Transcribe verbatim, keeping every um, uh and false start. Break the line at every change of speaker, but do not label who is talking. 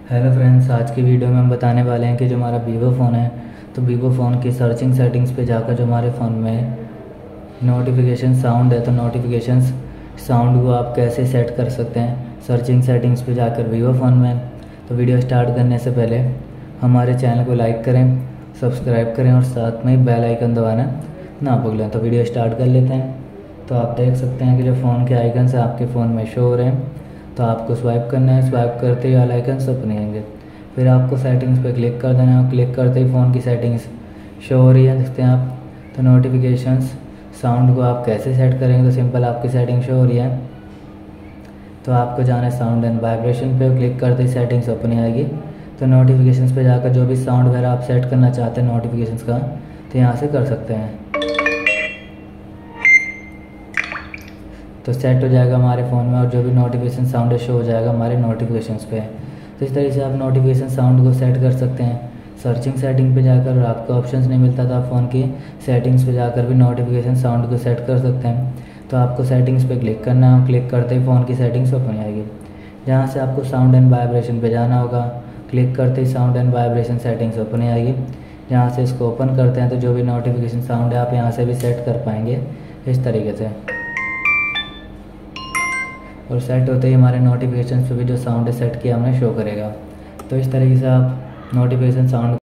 Hello friends, आज की video में हम बताने वाले हैं कि जो हमारा वीवो फ़ोन है तो वीवो फ़ोन की सर्चिंग सेटिंग्स पे जाकर जो हमारे फ़ोन में नोटिफिकेशन साउंड है तो नोटिफिकेशन साउंड को आप कैसे सेट कर सकते हैं सर्चिंग सेटिंग्स पे जाकर वीवो फ़ोन में। तो वीडियो स्टार्ट करने से पहले हमारे चैनल को लाइक करें, सब्सक्राइब करें और साथ में बेल आइकन दबाना ना भूलें। तो वीडियो स्टार्ट कर लेते हैं। तो आप देख सकते हैं कि जो फ़ोन के आइकन से आपके फ़ोन में शो हो रहे हैं, तो आपको स्वाइप करना है। स्वाइप करते ही वाला आइकन ओपन होंगे, फिर आपको सेटिंग्स पे क्लिक कर देना है। क्लिक करते ही फ़ोन की सेटिंग्स शो हो रही है, देखते हैं आप। तो नोटिफिकेशंस साउंड को आप कैसे सेट करेंगे, तो सिंपल आपकी सेटिंग शो हो रही है। तो आपको जाना है साउंड एंड वाइब्रेशन पे, क्लिक करते ही सेटिंग्स ओपन आएगी। तो नोटिफिकेशंस पे जाकर जो भी साउंड वगैरह आप सेट करना चाहते हैं नोटिफिकेशंस का, तो यहाँ से कर सकते हैं। तो सेट हो जाएगा हमारे फ़ोन में और जो भी नोटिफिकेशन साउंड है शो हो जाएगा हमारे नोटिफिकेशंस पे। तो इस तरीके से आप नोटिफिकेशन साउंड को सेट कर सकते हैं सर्चिंग सेटिंग पे जाकर। और आपको ऑप्शंस नहीं मिलता था फ़ोन की सेटिंग्स पे जाकर भी नोटिफिकेशन साउंड को सेट कर सकते हैं। तो आपको सेटिंग्स पे क्लिक करना है, क्लिक करते ही फ़ोन की सेटिंग्स ओपन आएगी। जहाँ से आपको साउंड एंड वाइब्रेशन पे जाना होगा, क्लिक करते ही sound and vibration settings open आएगी। जहाँ से इसको ओपन करते हैं तो जो भी नोटिफिकेशन साउंड है आप यहाँ से भी सेट कर पाएंगे इस तरीके से। और सेट होते ही हमारे नोटिफिकेशन पे भी जो साउंड है सेट किया हमने शो करेगा। तो इस तरीके से आप नोटिफिकेशन साउंड